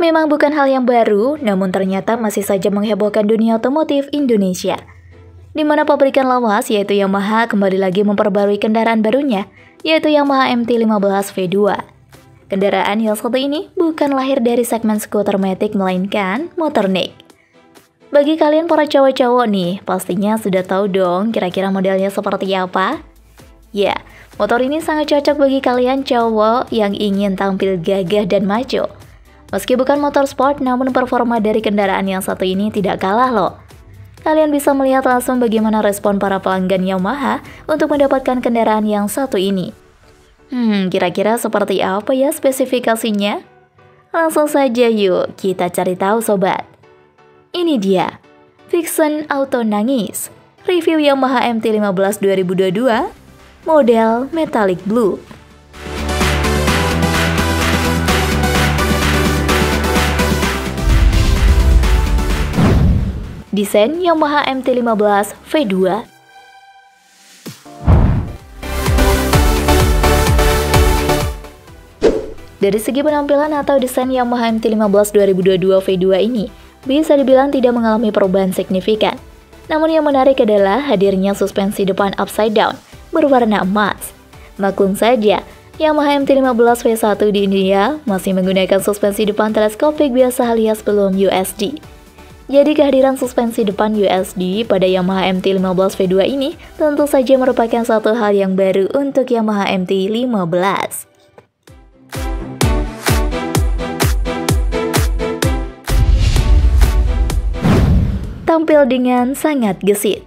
Memang bukan hal yang baru, namun ternyata masih saja menghebohkan dunia otomotif Indonesia. Di mana pabrikan lawas yaitu Yamaha kembali lagi memperbarui kendaraan barunya, yaitu Yamaha MT-15 V2. Kendaraan yang satu ini bukan lahir dari segmen skuter matic melainkan motornik. Bagi kalian para cowok-cowok nih, pastinya sudah tahu dong kira-kira modelnya seperti apa? Ya, motor ini sangat cocok bagi kalian cowok yang ingin tampil gagah dan maco. Meski bukan motor sport, namun performa dari kendaraan yang satu ini tidak kalah loh. Kalian bisa melihat langsung bagaimana respon para pelanggan Yamaha untuk mendapatkan kendaraan yang satu ini. Kira-kira seperti apa ya spesifikasinya? Langsung saja yuk kita cari tahu sobat. Ini dia, Vixen Auto Nangis, review Yamaha MT-15 2022, model Metallic Blue. Desain Yamaha MT-15 V2. Dari segi penampilan atau desain Yamaha MT-15 2022 V2 ini bisa dibilang tidak mengalami perubahan signifikan. Namun yang menarik adalah hadirnya suspensi depan upside down berwarna emas. Maklum saja, Yamaha MT-15 V1 di India masih menggunakan suspensi depan teleskopik biasa alias belum USD. Jadi kehadiran suspensi depan USD pada Yamaha MT-15 V2 ini tentu saja merupakan satu hal yang baru untuk Yamaha MT-15. Tampil dengan sangat gesit.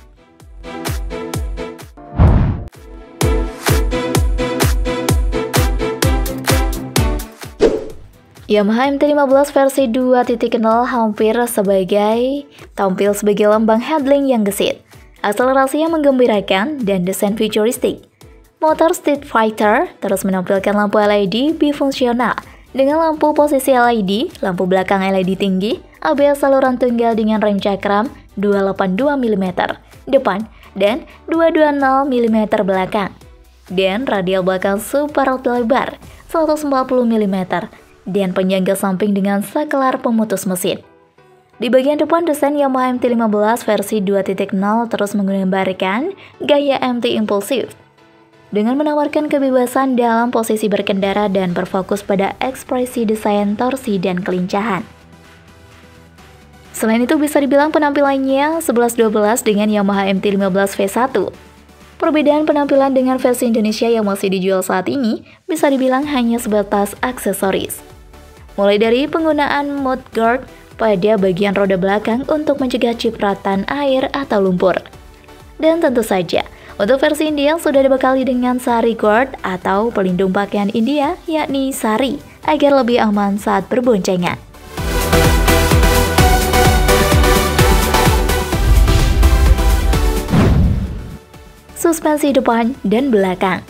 Yamaha MT-15 versi 2.0 hampir tampil sebagai lambang handling yang gesit, akselerasi yang menggembirakan, dan desain futuristik. Motor Street Fighter terus menampilkan lampu LED bifungsional dengan lampu posisi LED, lampu belakang LED tinggi, ABS saluran tunggal dengan rem cakram 282 mm depan dan 220 mm belakang, dan radial belakang super lebar 140 mm, dan penyangga samping dengan saklar pemutus mesin. Di bagian depan, desain Yamaha MT-15 versi 2.0 terus menggambarkan gaya MT impulsif dengan menawarkan kebebasan dalam posisi berkendara dan berfokus pada ekspresi desain torsi dan kelincahan. Selain itu bisa dibilang penampilannya 11-12 dengan Yamaha MT-15 V1. Perbedaan penampilan dengan versi Indonesia yang masih dijual saat ini bisa dibilang hanya sebatas aksesoris. Mulai dari penggunaan mudguard pada bagian roda belakang untuk mencegah cipratan air atau lumpur. Dan tentu saja, untuk versi India sudah dibekali dengan sari guard atau pelindung pakaian India, yakni sari, agar lebih aman saat berboncengan. Suspensi depan dan belakang.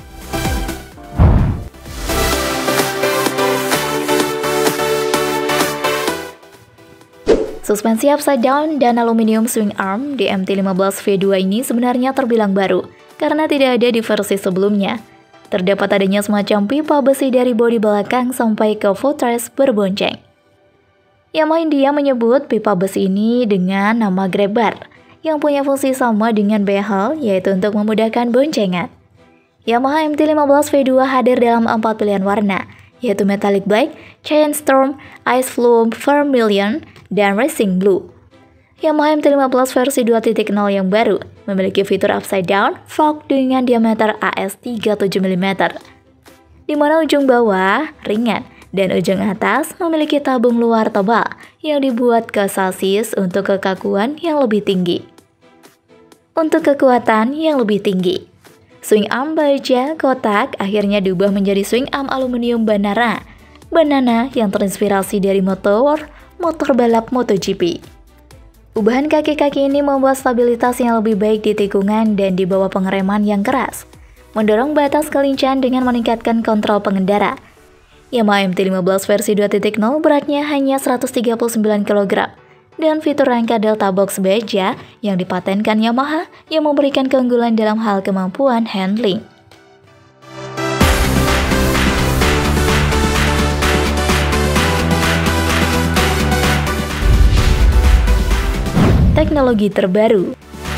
Suspensi upside down dan aluminium swing arm di MT-15 V2 ini sebenarnya terbilang baru karena tidak ada di versi sebelumnya. Terdapat adanya semacam pipa besi dari bodi belakang sampai ke footrest berbonceng. Yamaha India menyebut pipa besi ini dengan nama grab bar, yang punya fungsi sama dengan behel, yaitu untuk memudahkan boncengan. Yamaha MT-15 V2 hadir dalam 4 pilihan warna, yaitu Metallic Black, Giant Storm, Ice Flume Vermilion, dan Racing Blue. Yamaha MT-15 versi 2.0 yang baru memiliki fitur upside down fork dengan diameter AS 37 mm, di mana ujung bawah ringan dan ujung atas memiliki tabung luar tebal yang dibuat ke sasis untuk kekakuan yang lebih tinggi. Untuk kekuatan yang lebih tinggi, swing arm baja kotak akhirnya diubah menjadi swing arm aluminium banana yang terinspirasi dari motor balap MotoGP. Ubahan kaki-kaki ini membuat stabilitas yang lebih baik di tikungan dan di bawah pengereman yang keras, mendorong batas kelincahan dengan meningkatkan kontrol pengendara. Yamaha MT-15 versi 2.0 beratnya hanya 139 kg, dan fitur rangka Delta Box baja yang dipatenkan Yamaha yang memberikan keunggulan dalam hal kemampuan handling. teknologi terbaru.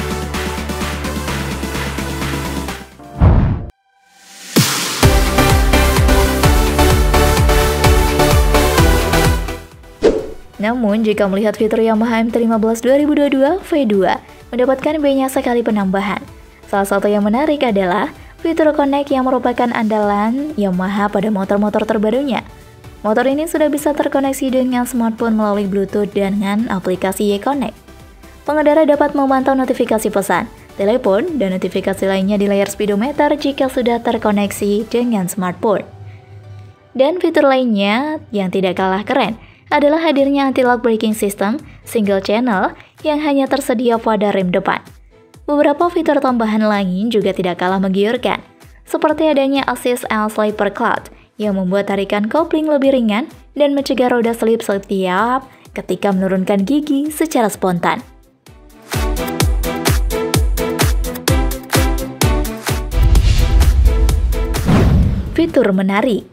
Namun, jika melihat fitur Yamaha MT-15 2022 V2 mendapatkan banyak sekali penambahan. Salah satu yang menarik adalah fitur Connect yang merupakan andalan Yamaha pada motor-motor terbarunya. Motor ini sudah bisa terkoneksi dengan smartphone melalui Bluetooth dengan aplikasi Y-Connect. Pengendara dapat memantau notifikasi pesan, telepon, dan notifikasi lainnya di layar speedometer jika sudah terkoneksi dengan smartphone. Dan fitur lainnya yang tidak kalah keren adalah hadirnya anti-lock braking system single channel yang hanya tersedia pada rem depan. Beberapa fitur tambahan lain juga tidak kalah menggiurkan, seperti adanya assist and slipper clutch yang membuat tarikan kopling lebih ringan dan mencegah roda selip setiap ketika menurunkan gigi secara spontan. Fitur menarik.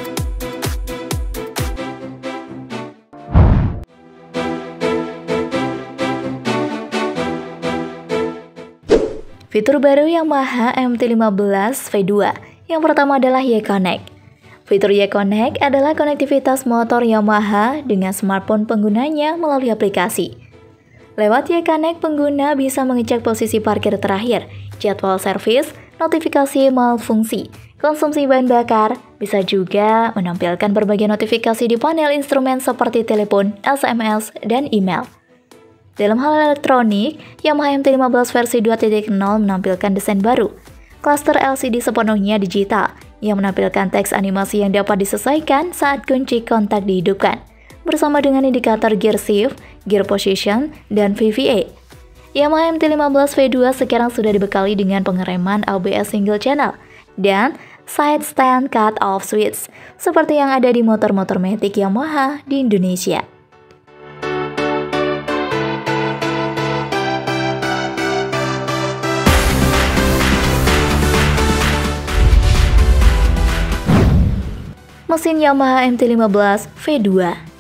Fitur baru Yamaha MT-15 V2 yang pertama adalah Y-Connect. Fitur Y-Connect adalah konektivitas motor Yamaha dengan smartphone penggunanya melalui aplikasi. Lewat Y-Connect, pengguna bisa mengecek posisi parkir terakhir, jadwal servis, notifikasi malfungsi, konsumsi bahan bakar, bisa juga menampilkan berbagai notifikasi di panel instrumen seperti telepon, SMS, dan email. Dalam hal elektronik, Yamaha MT-15 versi 2.0 menampilkan desain baru. Cluster LCD sepenuhnya digital, yang menampilkan teks animasi yang dapat disesuaikan saat kunci kontak dihidupkan, bersama dengan indikator gear shift, gear position, dan VVA. Yamaha MT-15 V2 sekarang sudah dibekali dengan pengereman ABS single channel dan side stand cut-off switch, seperti yang ada di motor-motor matic Yamaha di Indonesia. Mesin Yamaha MT-15 V2.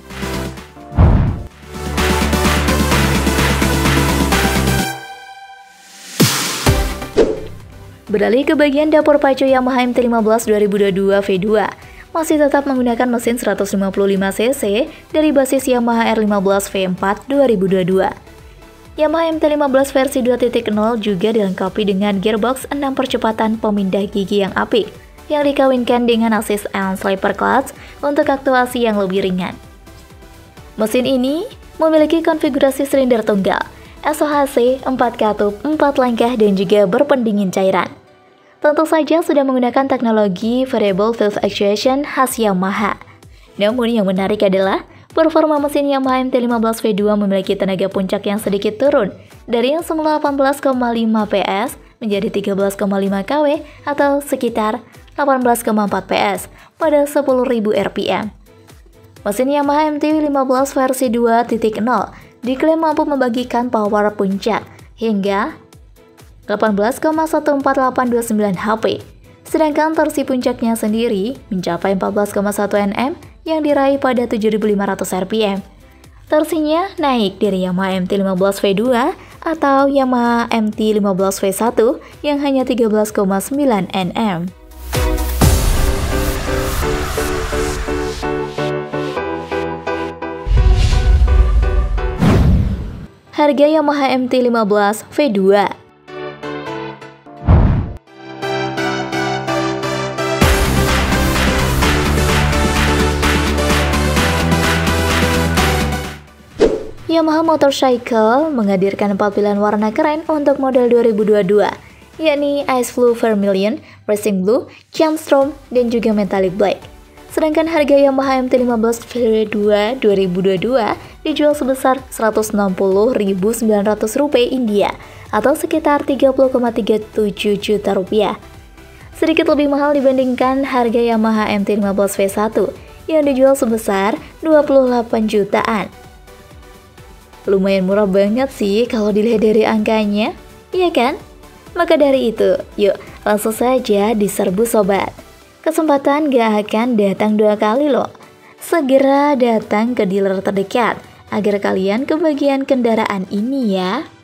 Beralih ke bagian dapur pacu Yamaha MT-15 2022 V2, masih tetap menggunakan mesin 155cc dari basis Yamaha R15 V4 2022. Yamaha MT-15 versi 2.0 juga dilengkapi dengan gearbox 6 percepatan pemindah gigi yang apik, yang dikawinkan dengan assist and slipper clutch untuk aktuasi yang lebih ringan. Mesin ini memiliki konfigurasi silinder tunggal, SOHC, 4 katup, 4 langkah, dan juga berpendingin cairan. Tentu saja sudah menggunakan teknologi variable valve actuation khas Yamaha. Namun yang menarik adalah performa mesin Yamaha MT-15 V2 memiliki tenaga puncak yang sedikit turun dari yang semula 18,5 PS menjadi 13,5 kW atau sekitar 18,4 PS pada 10.000 RPM. Mesin Yamaha MT-15 versi 2.0 diklaim mampu membagikan power puncak hingga 18,14829 HP, sedangkan torsi puncaknya sendiri mencapai 14,1 Nm yang diraih pada 7.500 RPM. Torsinya naik dari Yamaha MT-15 V2 atau Yamaha MT-15 V1 yang hanya 13,9 Nm. Harga Yamaha MT-15 V2. Yamaha Motorcycle menghadirkan 4 pilihan warna keren untuk model 2022, yakni Ice Blue Vermilion, Racing Blue, Gemstone, dan juga Metallic Black. Sedangkan harga Yamaha MT-15 V2 2022 dijual sebesar Rp160.900 India atau sekitar 30,37 juta rupiah. Sedikit lebih mahal dibandingkan harga Yamaha MT-15 V1 yang dijual sebesar 28 jutaan. Lumayan murah banget sih kalau dilihat dari angkanya, iya kan? Maka dari itu, yuk langsung saja diserbu sobat. Kesempatan gak akan datang 2 kali loh. Segera datang ke dealer terdekat agar kalian kebagian kendaraan ini ya.